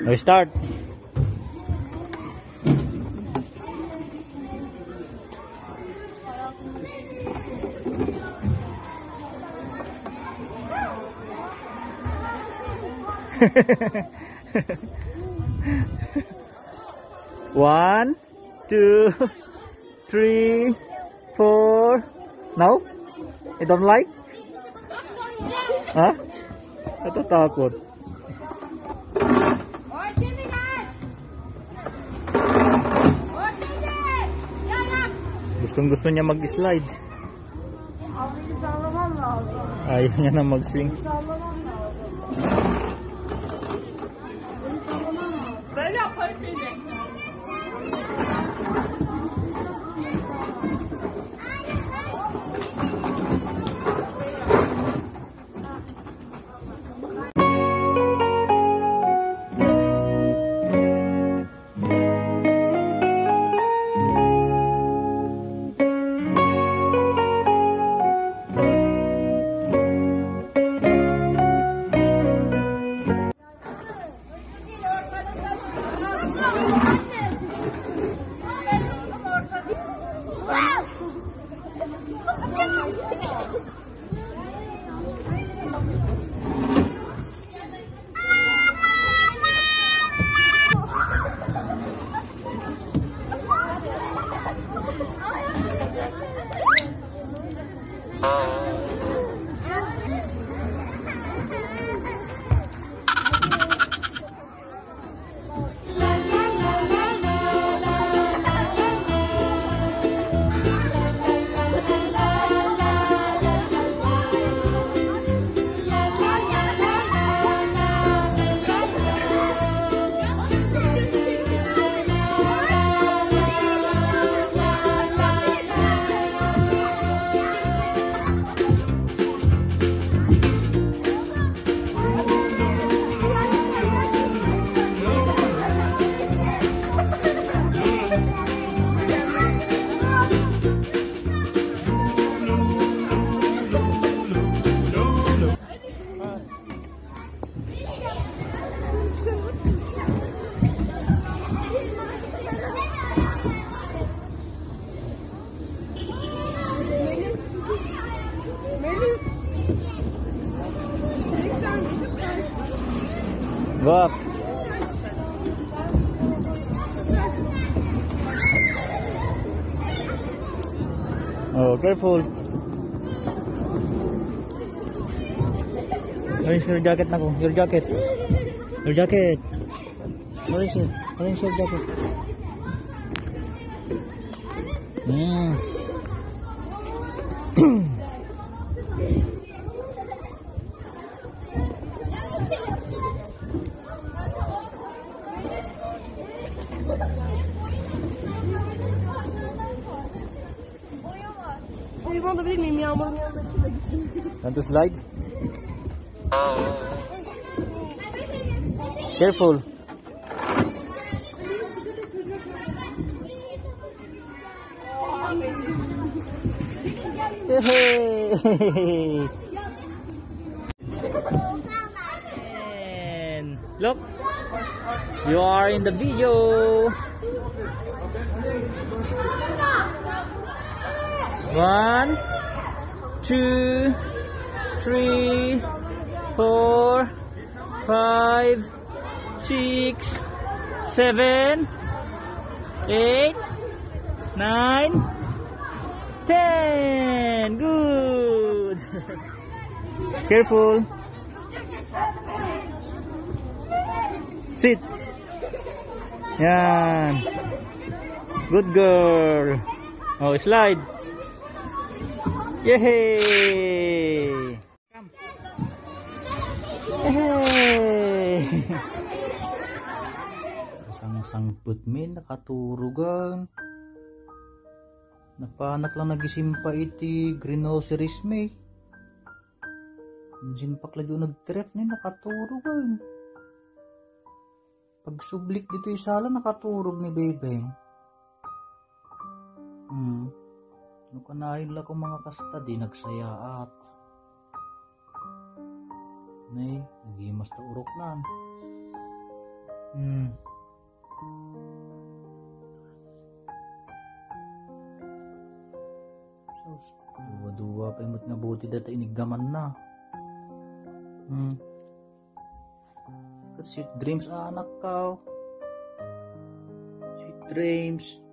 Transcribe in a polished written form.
Okay, start. One, two, three, four. No? You don't like? Huh? Natatakot. Gustong-gusto niya mag-slide. Ayaw niya na mag-swing. Go up. Oh, careful. Where is your jacket na ko? Your jacket. Your jacket. Where is it? Where is your jacket? Alabilir miyim? Yağmurun yanındaki de gittim. Want to slide? Careful. Hey. And look, you are in the video. One, two, three, four, five, six, seven, 8, 9, 10. Good. Careful. Sit. Yan. Good girl. Oh, slide. Yay! Come. Yay! Sang-sangput min nakaturugan. Napanak lang nagisimpa iti greenhoceries may. Simpak lang doon nagtrep ni nakaturugan. Pag sublik dito isala nakaturog ni Bebeng. Nung kanahin lang kong mga kasta di nagsayaat. Nay, nagimas ta urok nan. Duwa-duwa pa yung nga buti data inigaman na. Sweet dreams anak ka. Sweet dreams.